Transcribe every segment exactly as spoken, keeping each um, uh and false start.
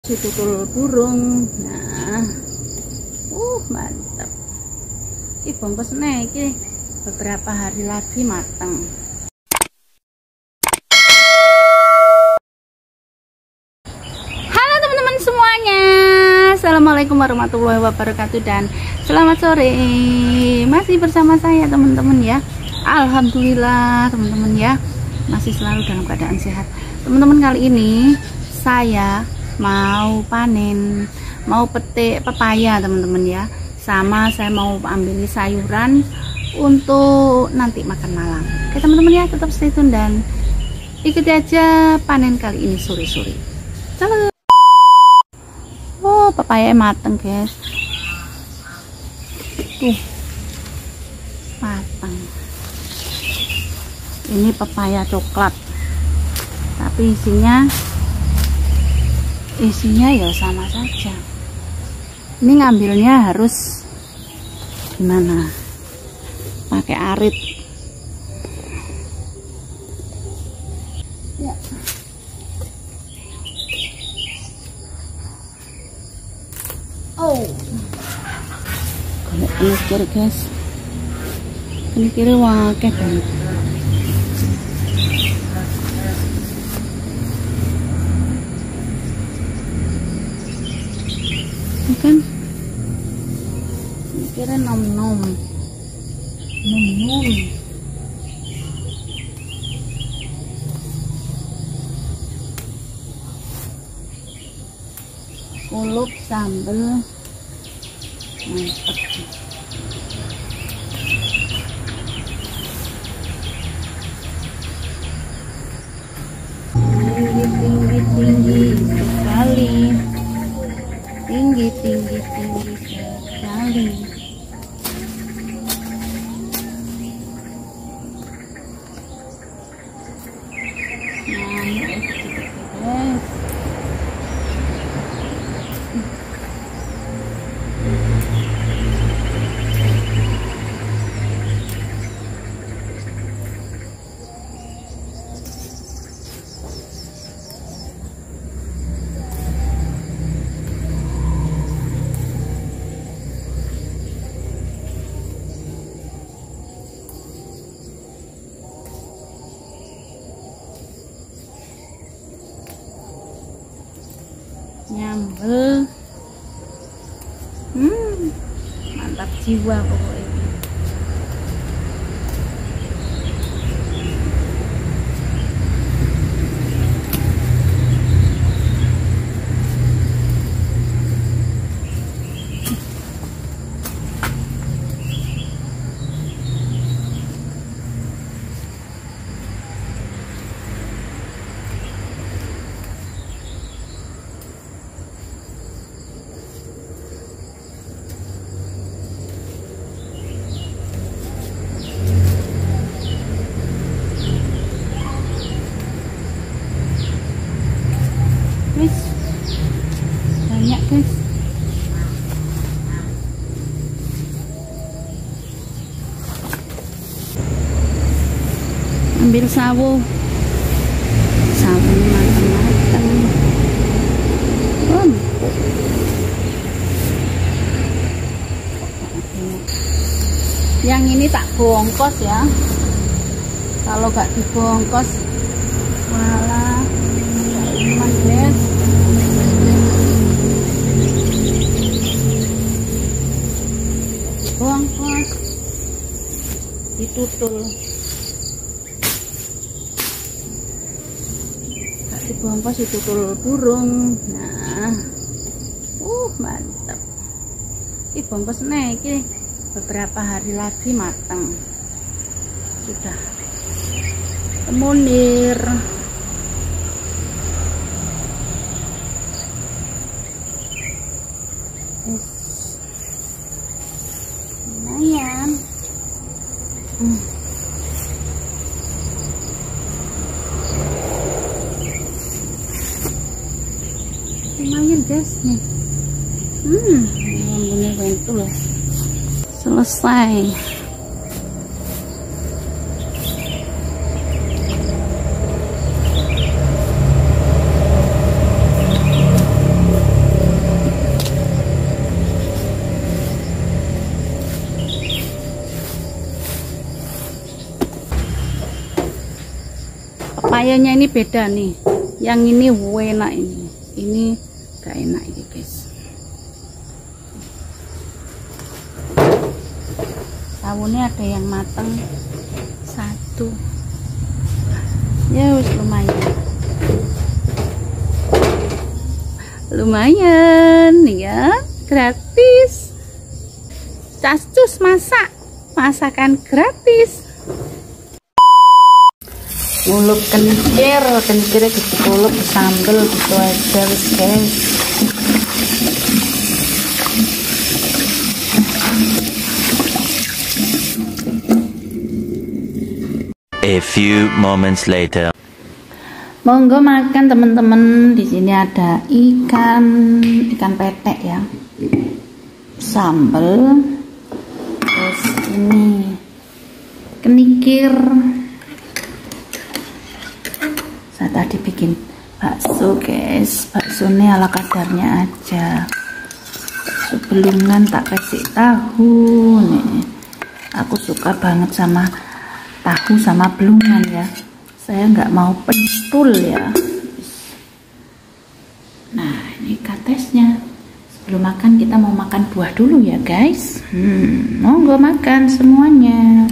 Tutul burung. Nah, uh mantap. Ini bungkus nih, ini beberapa hari lagi matang. Halo teman-teman semuanya, assalamualaikum warahmatullahi wabarakatuh dan selamat sore. Masih bersama saya teman-teman ya. Alhamdulillah teman-teman ya, masih selalu dalam keadaan sehat. Teman-teman, kali ini saya mau panen, mau petik pepaya teman-teman ya, sama saya mau ambil sayuran untuk nanti makan malam. Oke teman-teman ya, tetap stay tune dan ikuti aja panen kali ini sore-sore. Halo. Oh, pepaya mateng guys, tuh matang. Ini pepaya coklat, tapi isinya isinya ya sama saja. Ini ngambilnya harus gimana, pakai arit ya. Oh, kalau ini kiri guys, ini kiri wakil banget. Kan kira nom nom nom nom kulup sambel mantap. Tinggi tinggi tinggi sekali, tinggi tinggi tinggi sekali. Nah, ini guys. Nyambel, hmm, mantap jiwa pokoknya. Guys, banyak guys. Ambil sawo, sawo matang-matang. Oh. Yang ini tak bongkos ya. Kalau gak dibongkos malah iman guys. Bongkos ditutul, gak dibongkos ditutul burung. Nah, uh mantap. Ini bongkos nih, ini beberapa hari lagi matang. Sudah kemunir. Lumayan. Hmm. Lumayan guys nih. Hmm, bumbunya bentul. Selesai. lumayannya ini beda nih. Yang ini enak ini. Ini gak enak ini guys. Sawunnya ada yang mateng satu. Ya wis lumayan. Lumayan ya, gratis. Cascus masak, masakan gratis. Ngulup kenikir, kenikirnya gitu ngulup sambel gitu aja guys. A few moments later. Monggo makan teman-teman. Di sini ada ikan, ikan petek ya. Sambel. Terus ini kenikir. Saya tadi bikin bakso guys. Bakso ini ala kadarnya aja. Sebelumnya tak kasih tahu nih. Aku suka banget sama tahu sama belungan ya. Saya nggak mau pentul ya. Nah ini katesnya. Sebelum makan kita mau makan buah dulu ya guys. Hmm, monggo makan semuanya.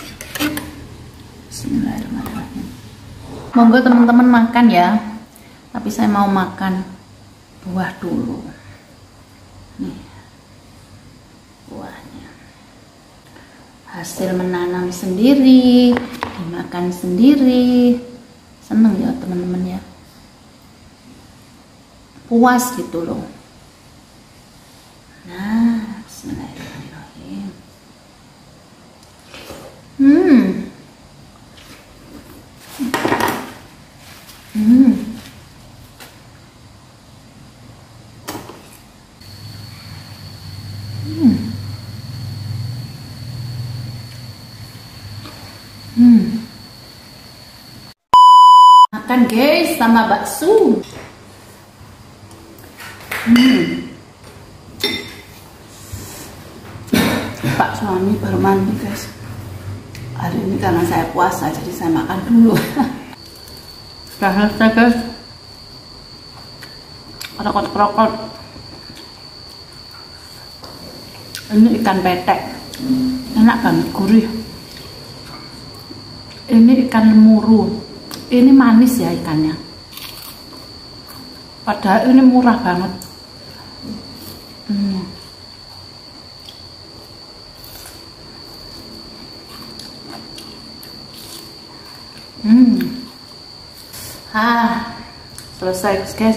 Bismillahirrahmanirrahim. Monggo teman-teman makan ya. Tapi saya mau makan buah dulu. Nih buahnya. Hasil menanam sendiri, dimakan sendiri, seneng ya teman-teman ya, puas gitu loh. Nah, bismillahirrahmanirrahim. Hmm, hmm, hmm. Hmm. Makan guys sama bakso. Hmm. Pak suami baru mandi guys. Hari ini karena saya puasa jadi saya makan dulu. Sudah selesai guys. Krokot-krokot. Ini ikan petek. Enak banget, gurih. Ini ikan lemuru. Ini manis ya ikannya. Padahal ini murah banget. Hmm. Hmm. Ah, selesai guys.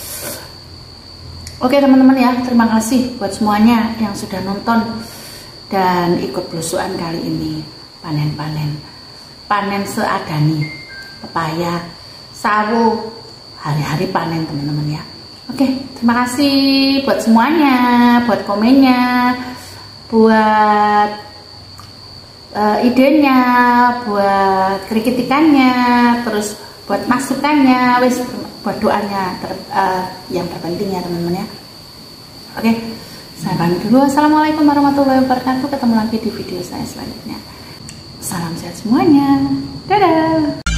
Oke teman-teman ya, terima kasih buat semuanya yang sudah nonton dan ikut belusuan kali ini. Panen-panen. Panen seadani, pepaya, sawo, hari-hari panen teman-teman ya. Oke, terima kasih buat semuanya, buat komennya, buat uh, idenya, buat kritikannya, terus buat masukannya, wis buat doanya ter, uh, yang terpenting ya teman-teman ya. Oke, saya pamit dulu. Assalamualaikum warahmatullahi wabarakatuh. Ketemu lagi di video saya selanjutnya. Salam sehat semuanya. Dadah.